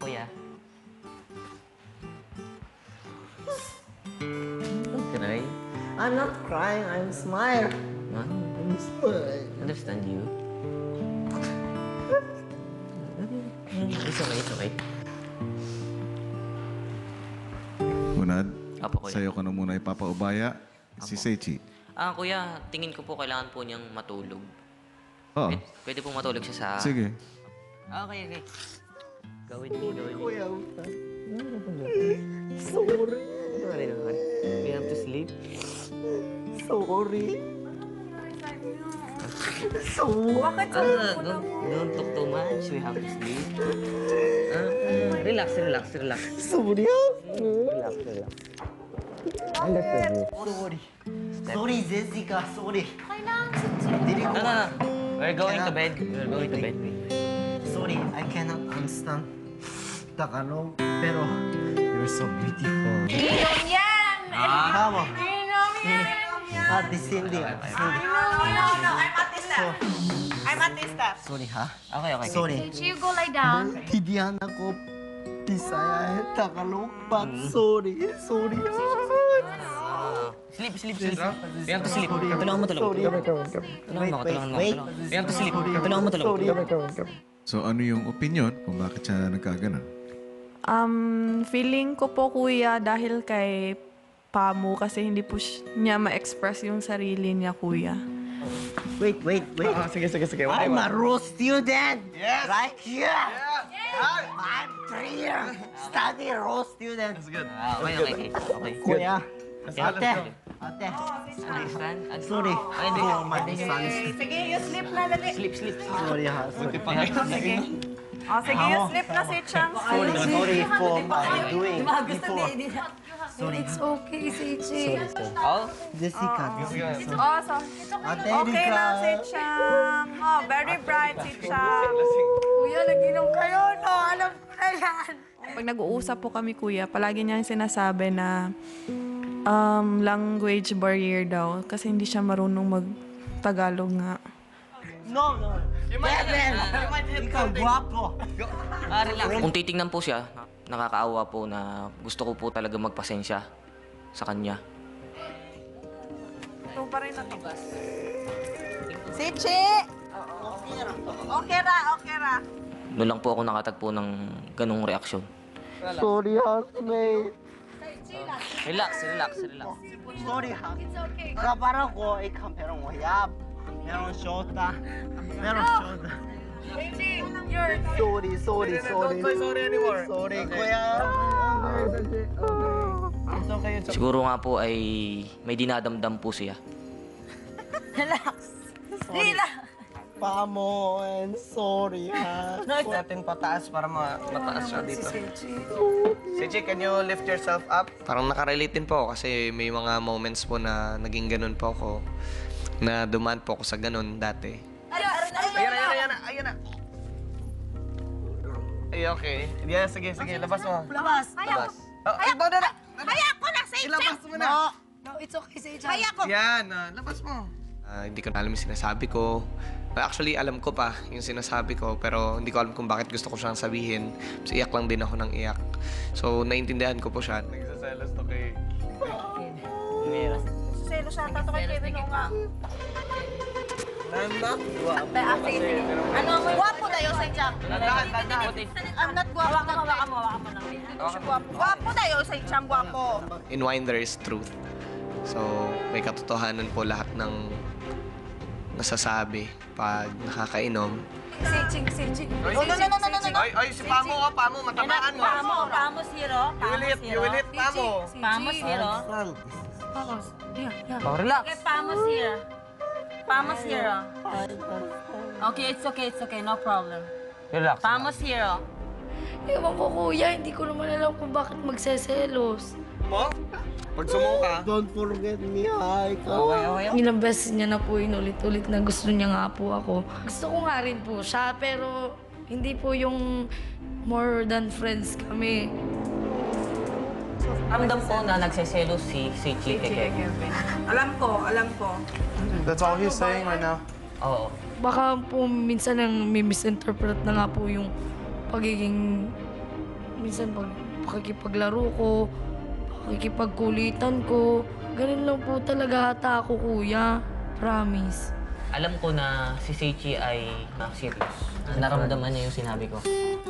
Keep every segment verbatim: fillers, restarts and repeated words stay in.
kuya. Don't cry. I'm not crying, I'm smile. Huh? I'm smile. Understand you? It's okay, it's okay. Munad, Apo, kuya. sa'yo ko na muna ipapaubaya. Si Seichi. Ah, kuya, tingin ko po kailangan po niyang matulog. Oo. Pwede, pwede po matulog siya sa... Sige. Ah, okay, okay. Gawin mo, gawin mo. Kuya, sorry. Sorry naman. We have to sleep. Sorry. So, Bakit sa Ah, don't, don't talk too much. We have to sleep. Ah, ah, relax, relax, relax. sorry. Relax, relax. Sorry. Sorry, Jessica, sorry. Kailangan No, no, no. We're going to bed. We're going to bed. Sorry, I cannot understand Tagalog, pero you're so beautiful. Inom yan! Tama. Inom yan! Ate Cindy, Ate Cindy. No, no, no. I'm Atista. I'm Atista. Sorry, ha? Okay, okay. Sorry. Seichi, you go lie down. Tidihan ako Bisaya at Tagalog, but sorry, sorry. Ah, sleep, sleep, sleep. We have to sleep. Tulungan mo, tulungan mo. Sorry. Tulungan mo, tulungan mo. Wait, tulungan mo. We have to sleep. Tulungan mo, tulungan mo. So ano yung opinion kung bakit siya nagkaganon? Um, feeling ko po kuya dahil kay Pamu kasi hindi po sh- niya ma-express yung sarili niya kuya. Wait, wait, wait. Ah, sige, sige, sige. I'm a raw student. Yes. Right here. Yeah. I'm three years study raw student. That's good. Ah, okay, okay, okay. Okay. Kuya, Yeah. ate, ate. Understand? Sorry. Ay, hindi. Oh, my son. Sige, you sleep na dali. Sleep, sleep. Sorry, ha. Sorry. Sige. Oh, sige, you sleep na si Chang. Sorry, sorry for my doing before. Sorry. It's okay, Seichi. Oh, Jessica. Oh, so, Ate, okay Erika. na si Chang. Oh, very bright si Chang. Kuya, nag-inom kayo, no? Alam ko na yan. Pag nag-uusap po kami kuya, palagi niya sinasabi na um, language barrier daw kasi hindi siya marunong mag-Tagalog nga. No, no. Kevin, ikaw guwapo. ah, relax. Kung titingnan po siya, nakakaawa po na gusto ko po talaga magpasensya sa kanya. Ito pa rin natibas. Seichi! Okay ra, okay ra. Doon lang po ako nakatagpo ng ganong reaksyon. Sorry, housemate. Relax, relax, relax. Sorry, ha. Kapara ko, ikaw merong wayab. Merong shota. Merong shota. Seichi, you're... Sorry, sorry, sorry. Don't say sorry anymore. Sorry, kuya. It's okay, it's okay. Siguro nga po ay may dinadamdam po siya. Relax. Relax. Pamo, and sorry, ha. Lift natin pataas para ma mataas siya dito. Seichi, can you lift yourself up? Parang nakarelate din po ako kasi may mga moments po na naging ganun po ako. Na dumaan po ako sa ganun dati. Ayan, Ayan na, ayan na, ayan na, ayan na. Ay, okay. Yeah, sige, sige, labas mo. Labas. Labas. Oh, ay, no, no, no. Kaya ko na, Seichi. Ilabas mo na. No, it's okay, Seichi. Kaya ko. Yan, ah, labas mo. Ah, hindi ko na alam yung sinasabi ko. Actually, alam ko pa yung sinasabi ko, pero hindi ko alam kung bakit gusto ko siyang sabihin. Kasi iyak lang din ako ng iyak. So, naiintindihan ko po siya. Nagsaselos to kay... Selo siya, tato kay Kevin o nga. I'm not guwapo. Ano mo? Guwapo tayo, Seichi. Tandaan, tandaan. I'm not guwapo. Hawakan mo, hawakan mo, hawakan mo lang. Hindi siya guwapo. Guwapo tayo, Seichi. Guwapo. In wine, there is truth. So, may katotohanan po lahat ng nasasabi pag nakakainom. Seichi, Seichi. No, no, no, no, no, no, no. Ay, ay, si Pamo, ah, Pamo, matamaan mo. Pamo, Pamo zero. You will hit, you will hit, Pamo. Pamo zero. Oh, relax. Okay, Pamo zero. Pamo zero. Okay, it's okay, it's okay, no problem. Relax. Pamo zero. Ewan ko kuya, hindi ko naman alam kung bakit magseselos. Mo? Pag sumuka, Don't forget me, ha. Ikaw. Okay, okay. Ilang beses niya na po inulit-ulit na gusto niya nga po ako. Gusto ko nga rin po siya, pero hindi po yung more than friends kami. Ramdam ko na nagseselos si si Chike kay Alam ko, alam ko. that's all he's saying right now. Oo. Baka po minsan ang may misinterpret na nga po yung pagiging minsan pag pakikipaglaro ko, pakikipagkulitan ko. Ganun lang po talaga ata ako, kuya. Promise. Alam ko na si Seichi ay na serious. Naramdaman niya yung sinabi ko.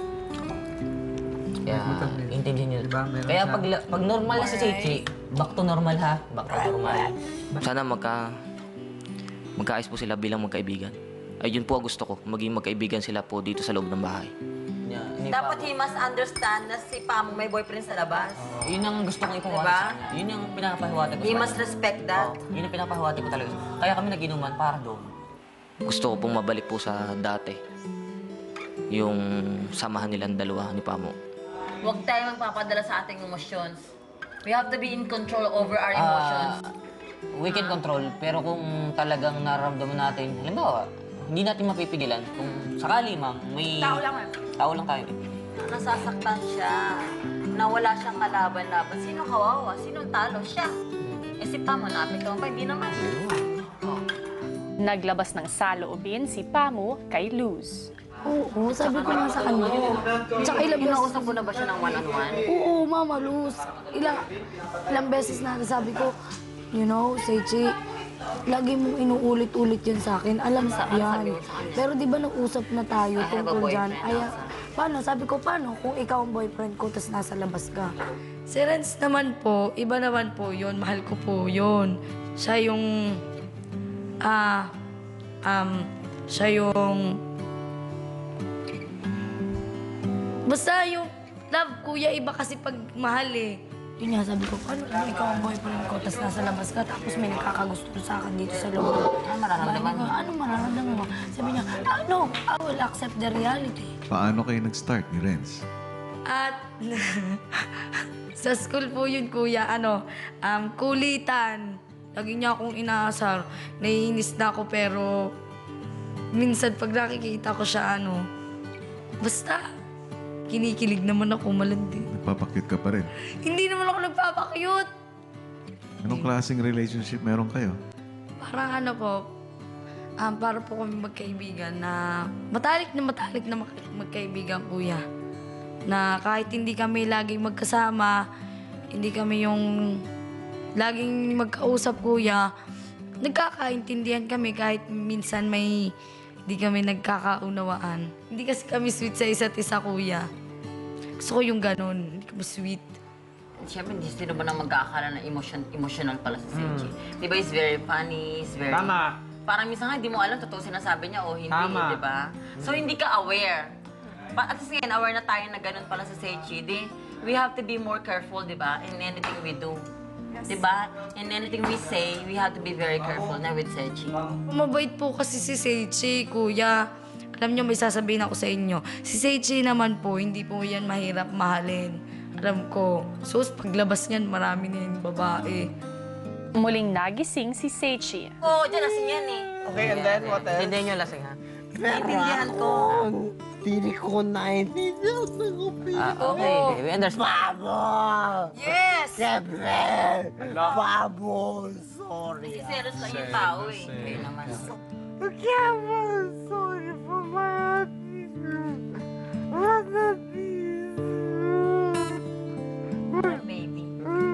Kaya, intindihin niyo. Kaya pag, pag normal na si Seichi, back to normal ha. Back to normal. Sana magka, magkaayos po sila bilang magkaibigan. Ay, yun po ang gusto ko. Maging magkaibigan sila po dito sa loob ng bahay. Dapat he must understand na si Pamo may boyfriend sa labas. Yun ang gusto kong ipahiwati Diba? sa kanya. Yun yung pinapahiwati ko He sa must kanya. respect that. Yun ang pinapahiwati ko talaga. Kaya kami nag-inuman para doon. Gusto ko pong mabalik po sa dati. Yung samahan nilang dalawa ni Pamo. Huwag tayo magpapadala sa ating emotions. We have to be in control over our emotions. Ah, we can control, pero kung talagang nararamdaman natin, halimbawa, hindi natin mapipigilan. Kung sakali, ma'am, may... Tao lang eh. Tao lang tayo. Nasasaktan siya. Na wala siyang kalaban-laban. Sino kawawa? Sino talo? Siya. Eh si Pamo, naapektuhan pa. Hindi naman. Oh. Naglabas ng saloobin si Pamo kay Luz. Oo, sabi ko nga sa kanya. Tsaka ilang beses... Kinausap mo na ba siya ng one-on-one? Oo, Mama Luz. Ilang, ilang beses na sabi ko, you know, Seichi, lagi mong inuulit-ulit yun sa akin. Alam sa yan. Pero di ba nag-usap na tayo I have a tungkol dyan? boyfriend Ay, paano? Sabi ko, paano kung ikaw ang boyfriend ko tapos nasa labas ka? Si Renz naman po, iba naman po yun. Mahal ko po yun. Siya yung, ah, um, siya yung, basta yung love, kuya, iba kasi pag mahal eh. Yun nga, sabi ko, ano kung ikaw ang boyfriend ko, tapos nasa labas ka, tapos may nagkakagusto sa akin dito sa loob. Ano mararamdaman mo? Ano mararamdaman mo? Sabi niya, ano, I will accept the reality. Paano kayo nag-start ni Renz? At sa school po yun, kuya, ano, um, kulitan. Lagi niya akong inaasar. Naiinis na ako, pero minsan pag nakikita ko siya, ano, basta, kinikilig naman ako, malandi. Nagpapakyut ka pa rin. Hindi naman ako nagpapakyut. Anong klaseng relationship meron kayo? Parang ano po, um, para po kami magkaibigan na matalik na matalik na mag- magkaibigan, kuya. Na kahit hindi kami laging magkasama, hindi kami yung laging magkausap, kuya, nagkakaintindihan kami kahit minsan may hindi kami nagkakaunawaan. Hindi kasi kami sweet sa isa't isa, kuya. Gusto ko yung ganun, hindi kami sweet. Siyempre, hindi sino ba nang mag-aakala na emotion, emotional pala si Seichi. Di ba, he's very funny, he's very... Tama. Parang minsan nga, hindi mo alam totoo sinasabi niya o hindi, Tama. di ba? So, hindi ka aware. But at least ngayon, aware na tayo na ganun pala si Seichi. Di, we have to be more careful, di ba, in anything we do. Di ba? In anything we say, we have to be very careful na with Seichi. Mabait po kasi si Seichi, kuya. Alam niyo, may sasabihin ako sa inyo. Si Seichi naman po, hindi po yan mahirap mahalin. Alam ko. Sus, paglabas niyan, marami na yung babae. Muling nagising si Seichi. Oo, oh, dyan, lasing yan eh. Okay, and then what else? Hindi niyo lasing ha? Naiintindihan ko. Hindi ko naintindihan ko, Ah, okay, we understand. Pabo! Yes! Siyempre! Pabo! Sorry. Kasi serious lang yung tao eh. Kayo naman. Kaya mo, sorry for my attitude. What a piece. Poor baby.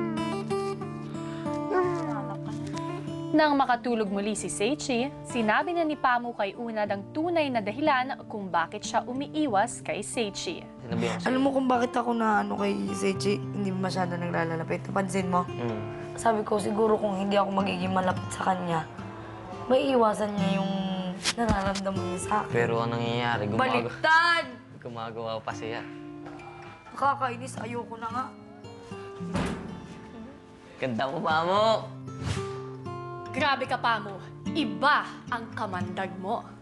Nang makatulog muli si Seichi, sinabi na ni Pamo kay Unad ang tunay na dahilan kung bakit siya umiiwas kay Seichi. Sinabihan ko Alam mo kung bakit ako na ano kay Seichi, hindi masyado naglalapit. Napansin mo? Mm. Sabi ko, siguro kung hindi ako magiging malapit sa kanya, may iwasan niya yung nararamdaman niya sa akin. Pero anong nangyayari? Gumagawa, Baliktad! gumagawa pa siya. Nakakainis, ayoko na nga. Ganda mo, Pamo! Grabe ka, Pamo. Iba ang kamandag mo.